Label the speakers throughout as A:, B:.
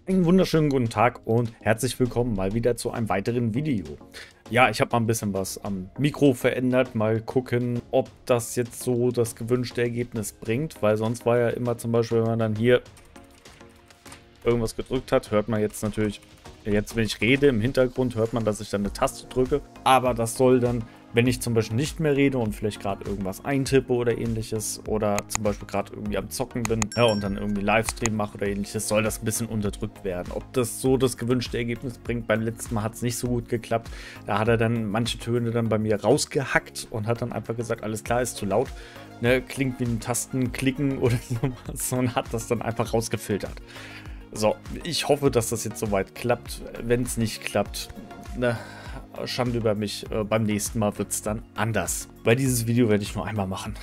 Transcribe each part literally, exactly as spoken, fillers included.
A: Einen wunderschönen guten Tag und herzlich willkommen mal wieder zu einem weiteren Video. Ja, ich habe mal ein bisschen was am Mikro verändert. Mal gucken, ob das jetzt so das gewünschte Ergebnis bringt, weil sonst war ja immer zum Beispiel, wenn man dann hier irgendwas gedrückt hat, hört man jetzt natürlich, jetzt wenn ich rede im Hintergrund, hört man, dass ich dann eine Taste drücke. Aber das soll dann, wenn ich zum Beispiel nicht mehr rede und vielleicht gerade irgendwas eintippe oder ähnliches oder zum Beispiel gerade irgendwie am Zocken bin, ja, und dann irgendwie Livestream mache oder ähnliches, soll das ein bisschen unterdrückt werden. Ob das so das gewünschte Ergebnis bringt, beim letzten Mal hat es nicht so gut geklappt. Da hat er dann manche Töne dann bei mir rausgehackt und hat dann einfach gesagt, alles klar, ist zu laut. Ne, klingt wie ein Tastenklicken oder sowas und hat das dann einfach rausgefiltert. So, ich hoffe, dass das jetzt soweit klappt. Wenn es nicht klappt, ne, Schande über mich. Äh, beim nächsten Mal wird es dann anders. Weil dieses Video werde ich nur einmal machen.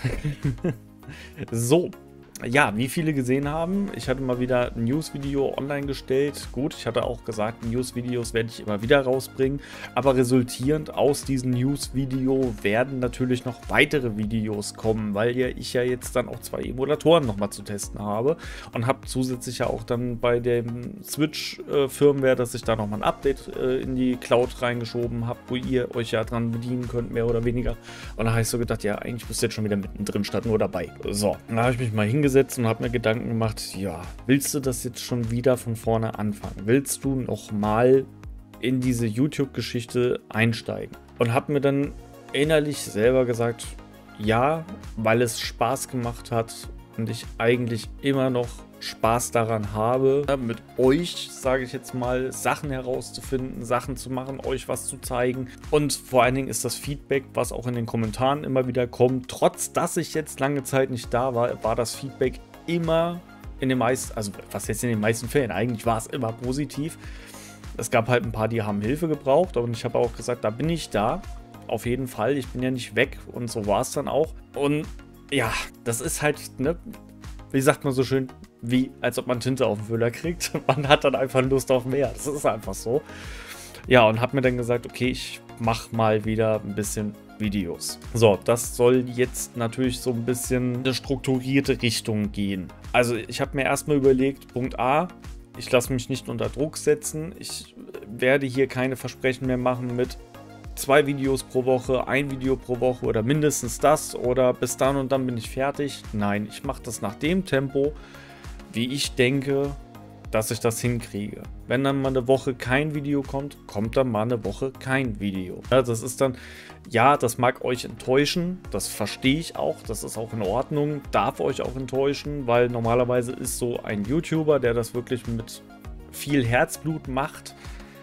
A: So. Ja, wie viele gesehen haben, ich hatte mal wieder ein News-Video online gestellt. Gut, ich hatte auch gesagt, News-Videos werde ich immer wieder rausbringen. Aber resultierend aus diesem News-Video werden natürlich noch weitere Videos kommen, weil ja ich ja jetzt dann auch zwei Emulatoren nochmal zu testen habe. Und habe zusätzlich ja auch dann bei dem Switch-Firmware, dass ich da nochmal ein Update äh, in die Cloud reingeschoben habe, wo ihr euch ja dran bedienen könnt, mehr oder weniger. Und da habe ich so gedacht, ja, eigentlich müsst ihr jetzt schon wieder mittendrin statt nur dabei. So, da habe ich mich mal hingesetzt und habe mir Gedanken gemacht, ja, willst du das jetzt schon wieder von vorne anfangen? Willst du noch mal in diese YouTube-Geschichte einsteigen? Und habe mir dann innerlich selber gesagt, ja, weil es Spaß gemacht hat und ich eigentlich immer noch Spaß daran habe, mit euch, sage ich jetzt mal, Sachen herauszufinden, Sachen zu machen, euch was zu zeigen. Und vor allen Dingen ist das Feedback, was auch in den Kommentaren immer wieder kommt, trotz dass ich jetzt lange Zeit nicht da war, war das Feedback immer in den meisten, also was jetzt in den meisten Fällen, eigentlich war es immer positiv. Es gab halt ein paar, die haben Hilfe gebraucht, und ich habe auch gesagt, da bin ich da, auf jeden Fall, ich bin ja nicht weg, und so war es dann auch. Und ja, das ist halt, ne, wie sagt man so schön, wie als ob man Tinte auf den Füller kriegt. Man hat dann einfach Lust auf mehr. Das ist einfach so. Ja, und habe mir dann gesagt, okay, ich mache mal wieder ein bisschen Videos. So, das soll jetzt natürlich so ein bisschen eine strukturierte Richtung gehen. Also ich habe mir erstmal überlegt, Punkt A, ich lasse mich nicht unter Druck setzen. Ich werde hier keine Versprechen mehr machen mit zwei Videos pro Woche, ein Video pro Woche oder mindestens das oder bis dann und dann bin ich fertig. Nein, ich mache das nach dem Tempo, wie ich denke, dass ich das hinkriege. Wenn dann mal eine Woche kein Video kommt, kommt dann mal eine Woche kein Video. Ja, das ist dann, ja, das mag euch enttäuschen, das verstehe ich auch, das ist auch in Ordnung, darf euch auch enttäuschen, weil normalerweise ist so ein YouTuber, der das wirklich mit viel Herzblut macht,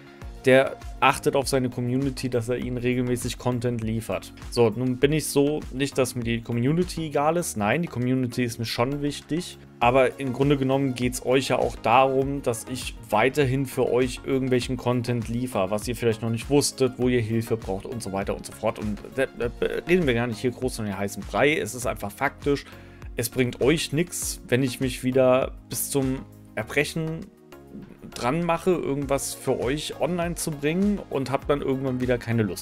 A: der achtet auf seine Community, dass er ihnen regelmäßig Content liefert. So, nun bin ich so, nicht, dass mir die Community egal ist. Nein, die Community ist mir schon wichtig. Aber im Grunde genommen geht es euch ja auch darum, dass ich weiterhin für euch irgendwelchen Content liefere, was ihr vielleicht noch nicht wusstet, wo ihr Hilfe braucht und so weiter und so fort. Und da, da reden wir gar nicht hier groß von den heißen Brei. Es ist einfach faktisch. Es bringt euch nichts, wenn ich mich wieder bis zum Erbrechen dran mache, irgendwas für euch online zu bringen und habe dann irgendwann wieder keine Lust.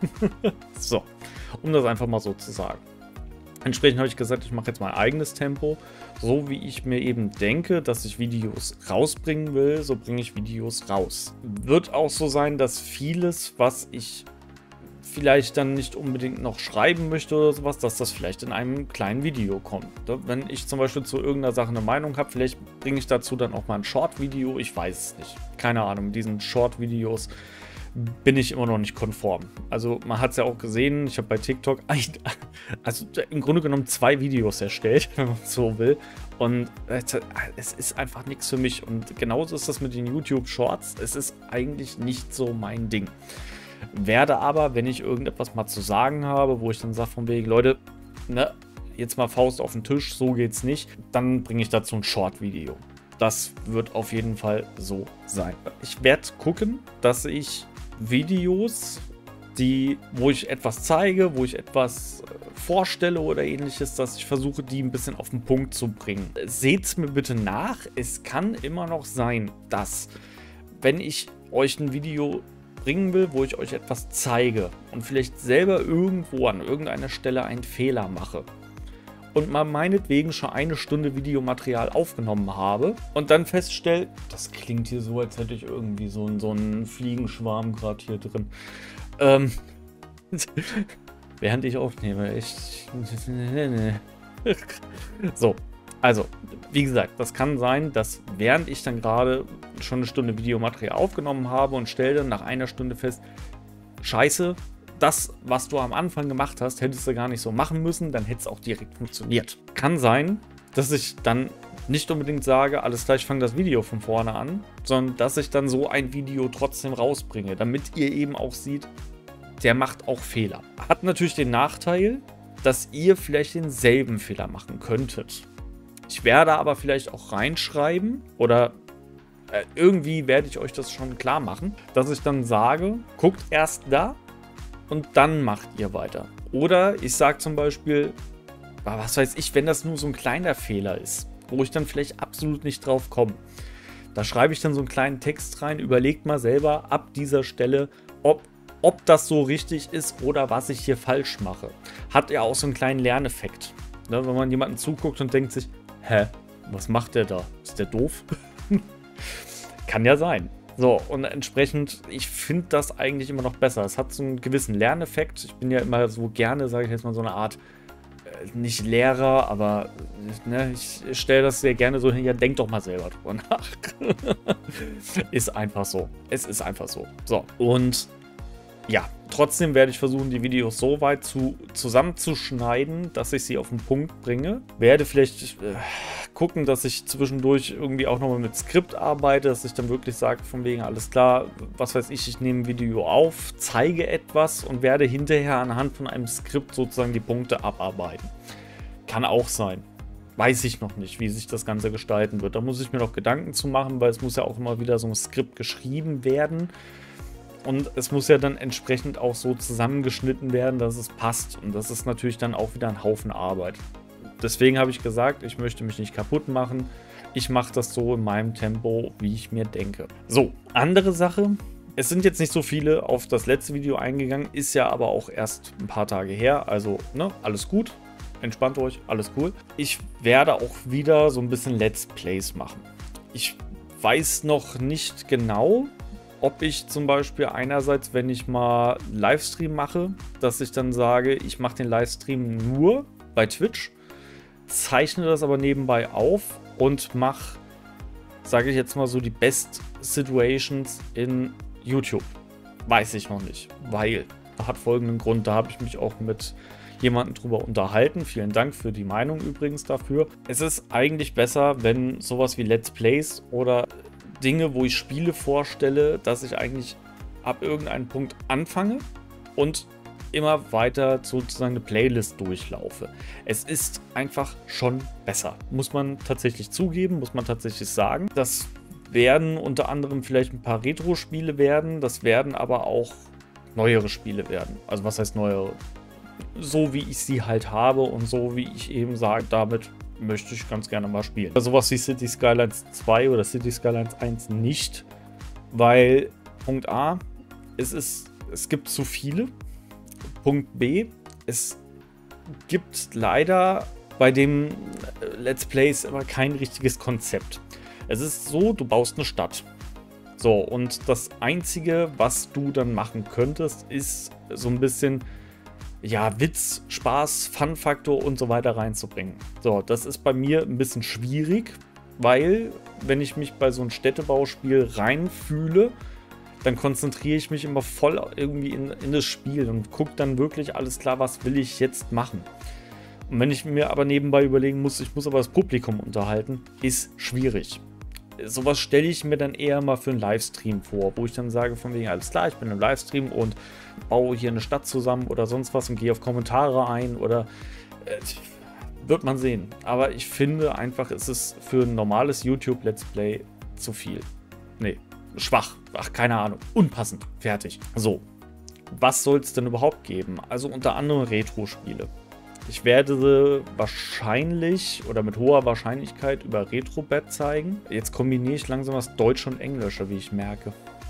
A: So, um das einfach mal so zu sagen. Entsprechend habe ich gesagt, ich mache jetzt mein eigenes Tempo. So wie ich mir eben denke, dass ich Videos rausbringen will, so bringe ich Videos raus. Wird auch so sein, dass vieles, was ich vielleicht dann nicht unbedingt noch schreiben möchte oder sowas, dass das vielleicht in einem kleinen Video kommt. Wenn ich zum Beispiel zu irgendeiner Sache eine Meinung habe, vielleicht bringe ich dazu dann auch mal ein Short-Video, ich weiß es nicht. Keine Ahnung, mit diesen Short-Videos bin ich immer noch nicht konform. Also man hat es ja auch gesehen, ich habe bei TikTok ein, also im Grunde genommen zwei Videos erstellt, wenn man so will. Und es ist einfach nichts für mich. Und genauso ist das mit den YouTube-Shorts. Es ist eigentlich nicht so mein Ding. Werde aber, wenn ich irgendetwas mal zu sagen habe, wo ich dann sage von wegen, Leute, ne, jetzt mal Faust auf den Tisch, so geht's nicht, dann bringe ich dazu ein Short-Video. Das wird auf jeden Fall so sein. Ich werde gucken, dass ich Videos, die, wo ich etwas zeige, wo ich etwas vorstelle oder ähnliches, dass ich versuche, die ein bisschen auf den Punkt zu bringen. Seht's mir bitte nach, es kann immer noch sein, dass, wenn ich euch ein Video bringen will, wo ich euch etwas zeige und vielleicht selber irgendwo an irgendeiner Stelle einen Fehler mache und mal meinetwegen schon eine Stunde Videomaterial aufgenommen habe und dann feststelle, das klingt hier so, als hätte ich irgendwie so, einen- so einen Fliegenschwarm gerade hier drin. Ähm, während ich aufnehme, echt. So, also, wie gesagt, das kann sein, dass während ich dann gerade schon eine Stunde Videomaterial aufgenommen habe und stelle dann nach einer Stunde fest, scheiße, das, was du am Anfang gemacht hast, hättest du gar nicht so machen müssen, dann hätte es auch direkt funktioniert. Kann sein, dass ich dann nicht unbedingt sage, alles gleich, ich fange das Video von vorne an, sondern dass ich dann so ein Video trotzdem rausbringe, damit ihr eben auch seht, der macht auch Fehler. Hat natürlich den Nachteil, dass ihr vielleicht denselben Fehler machen könntet. Ich werde aber vielleicht auch reinschreiben oder äh, irgendwie werde ich euch das schon klar machen, dass ich dann sage, guckt erst da und dann macht ihr weiter. Oder ich sage zum Beispiel, was weiß ich, wenn das nur so ein kleiner Fehler ist, wo ich dann vielleicht absolut nicht drauf komme. Da schreibe ich dann so einen kleinen Text rein, überlegt mal selber ab dieser Stelle, ob, ob das so richtig ist oder was ich hier falsch mache. Hat ja auch so einen kleinen Lerneffekt. Ne, wenn man jemanden zuguckt und denkt sich, hä, was macht der da? Ist der doof? Kann ja sein. So, und entsprechend, ich finde das eigentlich immer noch besser. Es hat so einen gewissen Lerneffekt. Ich bin ja immer so gerne, sage ich jetzt mal, so eine Art, äh, nicht Lehrer, aber ne, ich stelle das sehr gerne so hin, ja, denk doch mal selber drüber nach. Ist einfach so. Es ist einfach so. So, und ja, trotzdem werde ich versuchen, die Videos so weit zu, zusammenzuschneiden, dass ich sie auf den Punkt bringe. Werde vielleicht äh, gucken, dass ich zwischendurch irgendwie auch nochmal mit Skript arbeite, dass ich dann wirklich sage, von wegen, alles klar, was weiß ich, ich nehme ein Video auf, zeige etwas und werde hinterher anhand von einem Skript sozusagen die Punkte abarbeiten. Kann auch sein. Weiß ich noch nicht, wie sich das Ganze gestalten wird. Da muss ich mir noch Gedanken zu machen, weil es muss ja auch immer wieder so ein Skript geschrieben werden. Und es muss ja dann entsprechend auch so zusammengeschnitten werden, dass es passt. Und das ist natürlich dann auch wieder ein Haufen Arbeit. Deswegen habe ich gesagt, ich möchte mich nicht kaputt machen. Ich mache das so in meinem Tempo, wie ich mir denke. So, andere Sache. Es sind jetzt nicht so viele auf das letzte Video eingegangen, ist ja aber auch erst ein paar Tage her. Also, ne, alles gut. Entspannt euch, alles cool. Ich werde auch wieder so ein bisschen Let's Plays machen. Ich weiß noch nicht genau, ob ich zum Beispiel einerseits, wenn ich mal Livestream mache, dass ich dann sage, ich mache den Livestream nur bei Twitch, zeichne das aber nebenbei auf und mache, sage ich jetzt mal so, die Best Situations in YouTube. Weiß ich noch nicht, weil, hat folgenden Grund, da habe ich mich auch mit jemandem drüber unterhalten. Vielen Dank für die Meinung übrigens dafür. Es ist eigentlich besser, wenn sowas wie Let's Plays oder Dinge, wo ich Spiele vorstelle, dass ich eigentlich ab irgendeinem Punkt anfange und immer weiter sozusagen eine Playlist durchlaufe. Es ist einfach schon besser. Muss man tatsächlich zugeben, muss man tatsächlich sagen. Das werden unter anderem vielleicht ein paar Retro-Spiele werden, das werden aber auch neuere Spiele werden. Also was heißt neuere? So wie ich sie halt habe und so wie ich eben sage, damit möchte ich ganz gerne mal spielen. Sowas wie City Skylines zwei oder City Skylines eins nicht, weil Punkt A, es ist, es gibt zu viele. Punkt B, es gibt leider bei dem Let's Plays immer kein richtiges Konzept. Es ist so, du baust eine Stadt. So, und das Einzige, was du dann machen könntest, ist so ein bisschen, ja, Witz, Spaß, Fun-Faktor und so weiter reinzubringen. So, das ist bei mir ein bisschen schwierig, weil, wenn ich mich bei so einem Städtebauspiel reinfühle, dann konzentriere ich mich immer voll irgendwie in, in das Spiel und gucke dann wirklich, alles klar, was will ich jetzt machen. Und wenn ich mir aber nebenbei überlegen muss, ich muss aber das Publikum unterhalten, ist schwierig. Sowas stelle ich mir dann eher mal für einen Livestream vor, wo ich dann sage von wegen, alles klar, ich bin im Livestream und baue hier eine Stadt zusammen oder sonst was und gehe auf Kommentare ein oder äh, wird man sehen. Aber ich finde einfach, es ist für ein normales YouTube-Let's Play zu viel. Nee, schwach. Ach, keine Ahnung. Unpassend. Fertig. So, was soll es denn überhaupt geben? Also unter anderem Retro-Spiele. Ich werde sie wahrscheinlich oder mit hoher Wahrscheinlichkeit über Retrobet zeigen. Jetzt kombiniere ich langsam das Deutsche und Englische, wie ich merke.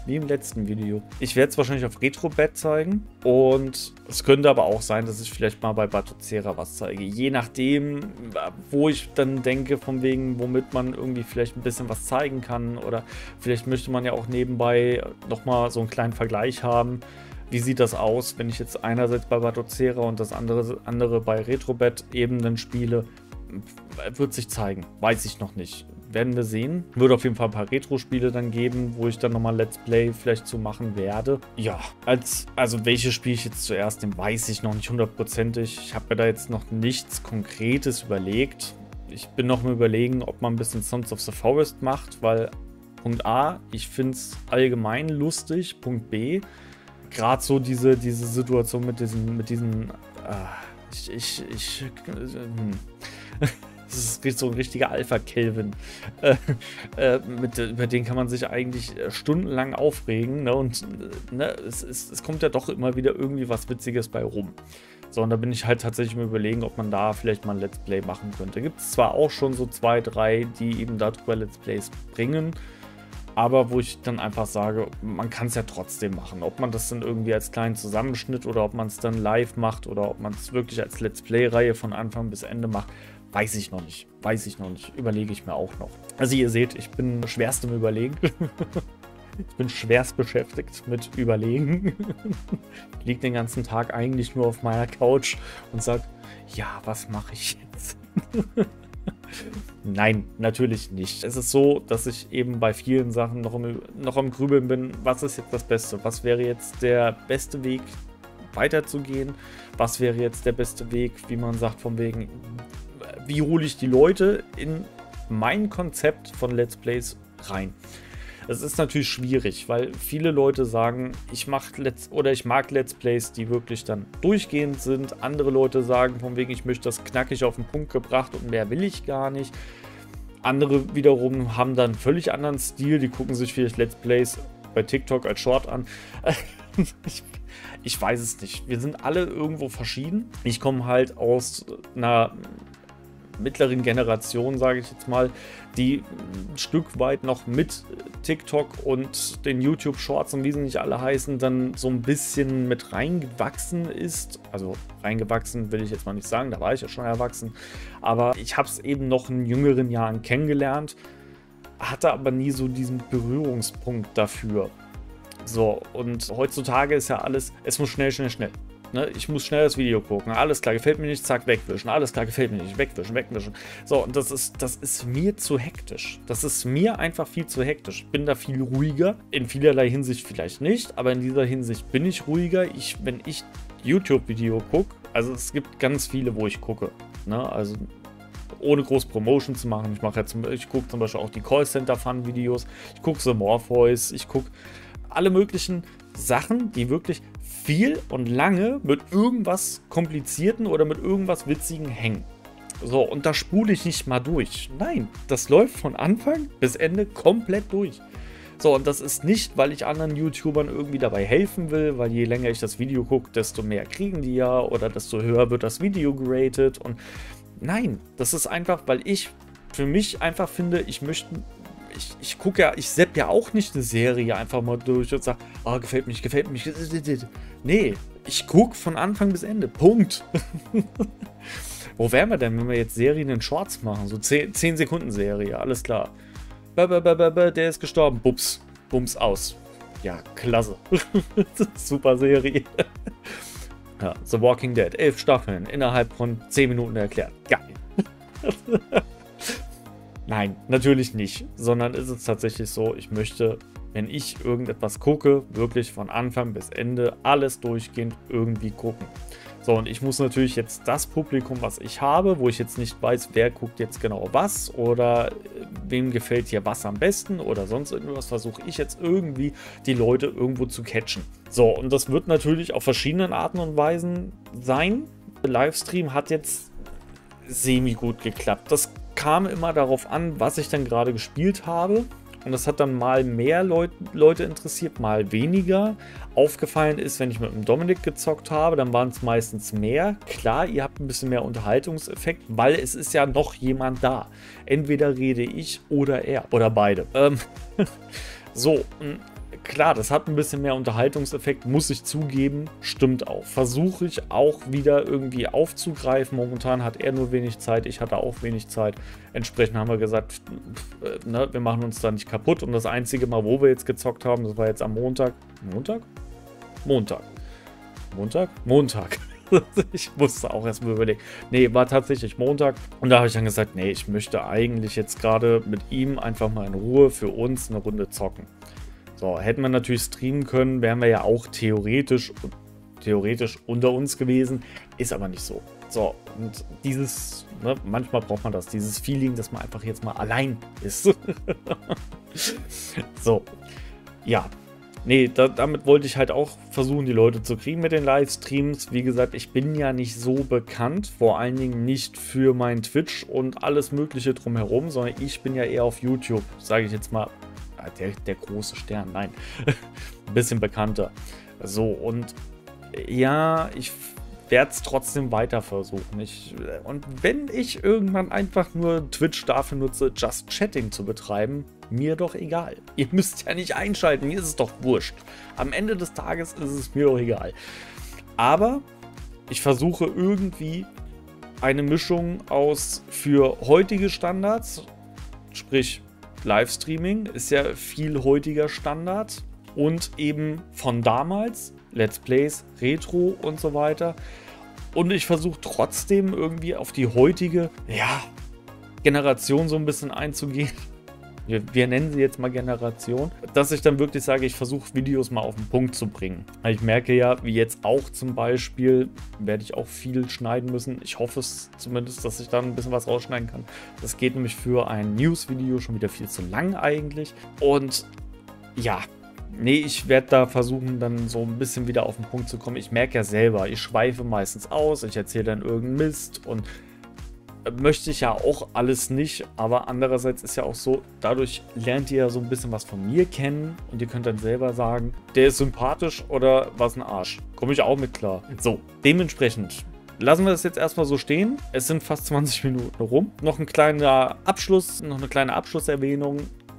A: wie im letzten Video. Ich werde es wahrscheinlich auf Retrobet zeigen und es könnte aber auch sein, dass ich vielleicht mal bei Batocera was zeige. Je nachdem, wo ich dann denke, von wegen, womit man irgendwie vielleicht ein bisschen was zeigen kann oder vielleicht möchte man ja auch nebenbei nochmal so einen kleinen Vergleich haben. Wie sieht das aus, wenn ich jetzt einerseits bei Batocera und das andere, andere bei Retrobet Ebenen spiele? Wird sich zeigen. Weiß ich noch nicht. Werden wir sehen. Wird auf jeden Fall ein paar Retro-Spiele dann geben, wo ich dann nochmal Let's Play vielleicht zu machen werde. Ja, als, also welche spiele ich jetzt zuerst, den weiß ich noch nicht hundertprozentig. Ich habe mir da jetzt noch nichts Konkretes überlegt. Ich bin noch mal überlegen, ob man ein bisschen Sons of the Forest macht, weil Punkt A, ich finde es allgemein lustig. Punkt B, gerade so diese, diese Situation mit diesen, mit diesen, äh, ich, ich, ich, äh, hm. Das ist so ein richtiger Alpha-Kelvin. Äh, äh, mit, über den kann man sich eigentlich stundenlang aufregen. Ne? Und ne, es, es, es kommt ja doch immer wieder irgendwie was Witziges bei rum. So, und da bin ich halt tatsächlich mal überlegen, ob man da vielleicht mal ein Let's Play machen könnte. Gibt es zwar auch schon so zwei, drei, die eben darüber Let's Plays bringen, aber wo ich dann einfach sage, man kann es ja trotzdem machen. Ob man das dann irgendwie als kleinen Zusammenschnitt oder ob man es dann live macht oder ob man es wirklich als Let's Play-Reihe von Anfang bis Ende macht, weiß ich noch nicht. Weiß ich noch nicht. Überlege ich mir auch noch. Also ihr seht, ich bin schwerst im Überlegen. Ich bin schwerst beschäftigt mit Überlegen. Ich liege den ganzen Tag eigentlich nur auf meiner Couch und sage, ja, was mache ich jetzt? Nein, natürlich nicht. Es ist so, dass ich eben bei vielen Sachen noch, im, noch am Grübeln bin. Was ist jetzt das Beste? Was wäre jetzt der beste Weg, weiterzugehen? Was wäre jetzt der beste Weg, wie man sagt, von wegen, wie hole ich die Leute in mein Konzept von Let's Plays rein? Es ist natürlich schwierig, weil viele Leute sagen, ich mache Let's oder ich mag Let's Plays, die wirklich dann durchgehend sind. Andere Leute sagen von wegen, ich möchte das knackig auf den Punkt gebracht und mehr will ich gar nicht. Andere wiederum haben dann einen völlig anderen Stil, die gucken sich vielleicht Let's Plays bei TikTok als Short an. ich, ich weiß es nicht. Wir sind alle irgendwo verschieden. Ich komme halt aus einer mittleren Generation, sage ich jetzt mal, die ein Stück weit noch mit TikTok und den YouTube Shorts und wie sie nicht alle heißen, dann so ein bisschen mit reingewachsen ist. Also reingewachsen will ich jetzt mal nicht sagen, da war ich ja schon erwachsen. Aber ich habe es eben noch in jüngeren Jahren kennengelernt, hatte aber nie so diesen Berührungspunkt dafür. So, und heutzutage ist ja alles, es muss schnell, schnell, schnell. Ne, ich muss schnell das Video gucken. Alles klar, gefällt mir nicht, zack, wegwischen. Alles klar, gefällt mir nicht, wegwischen, wegwischen. So, und das ist, das ist mir zu hektisch. Das ist mir einfach viel zu hektisch. Ich bin da viel ruhiger. In vielerlei Hinsicht vielleicht nicht, aber in dieser Hinsicht bin ich ruhiger. Ich, wenn ich YouTube-Video gucke, also es gibt ganz viele, wo ich gucke. Ne, also ohne groß Promotion zu machen. Ich mache jetzt, ich gucke zum Beispiel auch die Callcenter-Fun-Videos. Ich gucke The Morpheus. Ich gucke alle möglichen Sachen, die wirklich viel und lange mit irgendwas Komplizierten oder mit irgendwas Witzigen hängen. So, und da spule ich nicht mal durch. Nein, das läuft von Anfang bis Ende komplett durch. So, und das ist nicht, weil ich anderen YouTubern irgendwie dabei helfen will, weil je länger ich das Video gucke, desto mehr kriegen die ja oder desto höher wird das Video geratet. Und nein, das ist einfach, weil ich für mich einfach finde, ich möchte... Ich, ich gucke ja, ich sepp ja auch nicht eine Serie einfach mal durch und sage, ah, oh, gefällt mir nicht, gefällt mir nicht. Nee, ich gucke von Anfang bis Ende. Punkt. Wo wären wir denn, wenn wir jetzt Serien in Shorts machen? So zehn Sekunden Serie, alles klar. Der ist gestorben, bups, bums aus. Ja, klasse. Super Serie. Ja, The Walking Dead, elf Staffeln, innerhalb von zehn Minuten erklärt. Geil. Nein, natürlich nicht, sondern ist es tatsächlich so, ich möchte, wenn ich irgendetwas gucke, wirklich von Anfang bis Ende alles durchgehend irgendwie gucken. So, und ich muss natürlich jetzt das Publikum, was ich habe, wo ich jetzt nicht weiß, wer guckt jetzt genau was oder wem gefällt hier was am besten oder sonst irgendwas, versuche ich jetzt irgendwie die Leute irgendwo zu catchen. So, und das wird natürlich auf verschiedenen Arten und Weisen sein. Der Livestream hat jetzt semi gut geklappt. Das kam immer darauf an, was ich dann gerade gespielt habe. Und das hat dann mal mehr Leut Leute interessiert, mal weniger. Aufgefallen ist, wenn ich mit dem Dominik gezockt habe, dann waren es meistens mehr. Klar, ihr habt ein bisschen mehr Unterhaltungseffekt, weil es ist ja noch jemand da. Entweder rede ich oder er oder beide. Ähm so, klar, das hat ein bisschen mehr Unterhaltungseffekt, muss ich zugeben, stimmt auch. Versuche ich auch wieder irgendwie aufzugreifen. Momentan hat er nur wenig Zeit, ich hatte auch wenig Zeit. Entsprechend haben wir gesagt, pff, ne, wir machen uns da nicht kaputt. Und das einzige Mal, wo wir jetzt gezockt haben, das war jetzt am Montag. Montag? Montag. Montag? Montag. Ich musste auch erstmal überlegen. Nee, war tatsächlich Montag. Und da habe ich dann gesagt, nee, ich möchte eigentlich jetzt gerade mit ihm einfach mal in Ruhe für uns eine Runde zocken. So, hätten wir natürlich streamen können, wären wir ja auch theoretisch, theoretisch unter uns gewesen. Ist aber nicht so. So, und dieses, ne, manchmal braucht man das, dieses Feeling, dass man einfach jetzt mal allein ist. So, ja. Nee, da, damit wollte ich halt auch versuchen, die Leute zu kriegen mit den Livestreams. Wie gesagt, ich bin ja nicht so bekannt, vor allen Dingen nicht für mein Twitch und alles mögliche drumherum, sondern ich bin ja eher auf YouTube, sage ich jetzt mal, der, der große Stern, nein, ein bisschen bekannter. So, und ja, ich werde es trotzdem weiter versuchen. Ich, und wenn ich irgendwann einfach nur Twitch dafür nutze, Just Chatting zu betreiben, mir doch egal. Ihr müsst ja nicht einschalten, mir ist es doch wurscht. Am Ende des Tages ist es mir doch egal. Aber ich versuche irgendwie eine Mischung aus für heutige Standards, sprich Livestreaming ist ja viel heutiger Standard, und eben von damals, Let's Plays, Retro und so weiter. Und ich versuche trotzdem irgendwie auf die heutige, ja, Generation so ein bisschen einzugehen. Wir, wir nennen sie jetzt mal Generation, dass ich dann wirklich sage, ich versuche Videos mal auf den Punkt zu bringen. Ich merke ja, wie jetzt auch zum Beispiel, werde ich auch viel schneiden müssen. Ich hoffe es zumindest, dass ich dann ein bisschen was rausschneiden kann. Das geht nämlich für ein News-Video schon wieder viel zu lang eigentlich. Und ja, nee, ich werde da versuchen, dann so ein bisschen wieder auf den Punkt zu kommen. Ich merke ja selber, ich schweife meistens aus, ich erzähle dann irgendeinen Mist und möchte ich ja auch alles nicht, aber andererseits ist ja auch so, dadurch lernt ihr ja so ein bisschen was von mir kennen und ihr könnt dann selber sagen, der ist sympathisch oder was ein Arsch. Komme ich auch mit klar. So, dementsprechend lassen wir das jetzt erstmal so stehen. Es sind fast zwanzig Minuten rum. Noch ein kleiner Abschluss, noch eine kleine Abschlusserwähnung.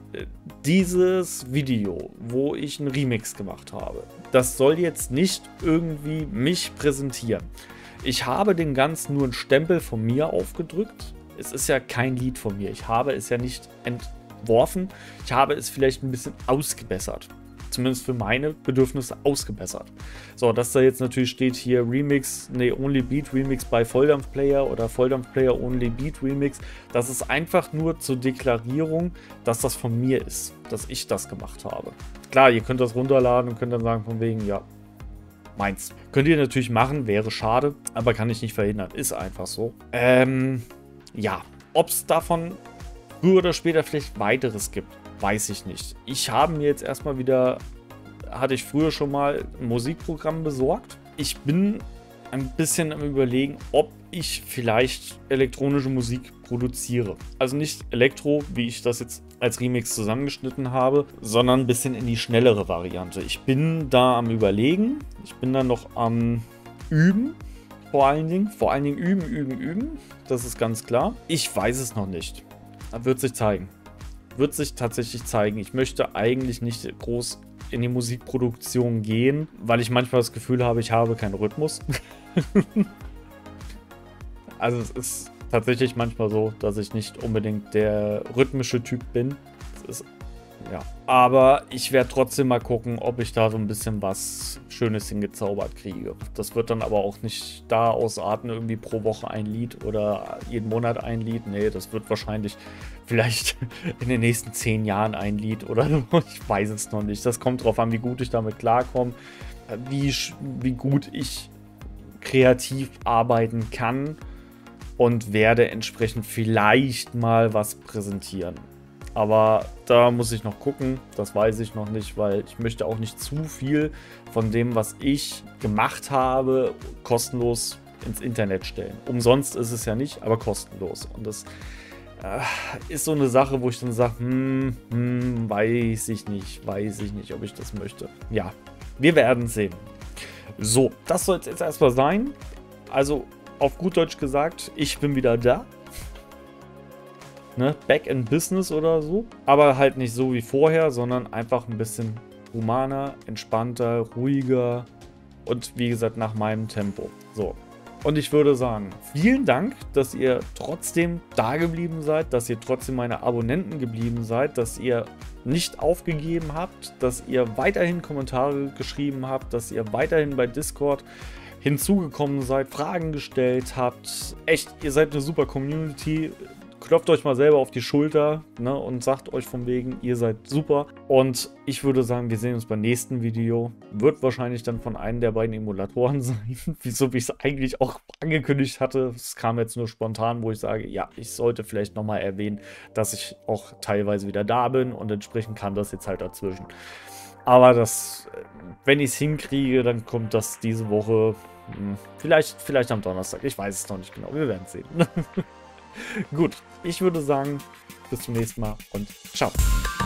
A: Dieses Video, wo ich einen Remix gemacht habe, das soll jetzt nicht irgendwie mich präsentieren. Ich habe den Ganzen nur einen Stempel von mir aufgedrückt. Es ist ja kein Lied von mir. Ich habe es ja nicht entworfen. Ich habe es vielleicht ein bisschen ausgebessert. Zumindest für meine Bedürfnisse ausgebessert. So, dass da jetzt natürlich steht hier Remix, nee, Only Beat Remix bei Volldampf Player oder Volldampf Player Only Beat Remix. Das ist einfach nur zur Deklarierung, dass das von mir ist. Dass ich das gemacht habe. Klar, ihr könnt das runterladen und könnt dann sagen von wegen, ja, meins. Könnt ihr natürlich machen, wäre schade, aber kann ich nicht verhindern. Ist einfach so. Ähm, ja. Ob es davon früher oder später vielleicht weiteres gibt, weiß ich nicht. Ich habe mir jetzt erstmal wieder, hatte ich früher schon mal ein Musikprogramm besorgt. Ich bin ein bisschen am Überlegen, ob ich vielleicht elektronische Musik produziere. Also nicht Elektro, wie ich das jetzt als Remix zusammengeschnitten habe, sondern ein bisschen in die schnellere Variante. Ich bin da am Überlegen. Ich bin da noch am Üben. Vor allen Dingen. Vor allen Dingen üben, üben, üben. Das ist ganz klar. Ich weiß es noch nicht. Das wird sich zeigen. Wird sich tatsächlich zeigen. Ich möchte eigentlich nicht groß in die Musikproduktion gehen, weil ich manchmal das Gefühl habe, ich habe keinen Rhythmus. Also es ist tatsächlich manchmal so, dass ich nicht unbedingt der rhythmische Typ bin. Das ist, ja. Aber ich werde trotzdem mal gucken, ob ich da so ein bisschen was Schönes hingezaubert kriege. Das wird dann aber auch nicht da ausarten, irgendwie pro Woche ein Lied oder jeden Monat ein Lied. Nee, das wird wahrscheinlich vielleicht in den nächsten zehn Jahren ein Lied oder so. Ich weiß es noch nicht. Das kommt drauf an, wie gut ich damit klarkomme, wie, wie gut ich kreativ arbeiten kann. Und werde entsprechend vielleicht mal was präsentieren. Aber da muss ich noch gucken, das weiß ich noch nicht, weil ich möchte auch nicht zu viel von dem, was ich gemacht habe, kostenlos ins Internet stellen. Umsonst ist es ja nicht, aber kostenlos. Und das äh, ist so eine Sache, wo ich dann sage, hm, hm, weiß ich nicht, weiß ich nicht, ob ich das möchte. Ja, wir werden sehen. So, das soll es jetzt erstmal sein. Also, auf gut Deutsch gesagt, ich bin wieder da. Ne? Back in Business oder so. Aber halt nicht so wie vorher, sondern einfach ein bisschen humaner, entspannter, ruhiger und wie gesagt nach meinem Tempo. So. Und ich würde sagen, vielen Dank, dass ihr trotzdem da geblieben seid, dass ihr trotzdem meine Abonnenten geblieben seid, dass ihr nicht aufgegeben habt, dass ihr weiterhin Kommentare geschrieben habt, dass ihr weiterhin bei Discord hinzugekommen seid, Fragen gestellt habt. Echt, ihr seid eine super Community. Klopft euch mal selber auf die Schulter, ne, und sagt euch von wegen, ihr seid super. Und ich würde sagen, wir sehen uns beim nächsten Video. Wird wahrscheinlich dann von einem der beiden Emulatoren sein, so wie ich es eigentlich auch angekündigt hatte. Es kam jetzt nur spontan, wo ich sage, ja, ich sollte vielleicht nochmal erwähnen, dass ich auch teilweise wieder da bin und entsprechend kam das jetzt halt dazwischen. Aber das, wenn ich es hinkriege, dann kommt das diese Woche, hm, vielleicht, vielleicht am Donnerstag. Ich weiß es noch nicht genau, wir werden es sehen. Gut, ich würde sagen, bis zum nächsten Mal und ciao.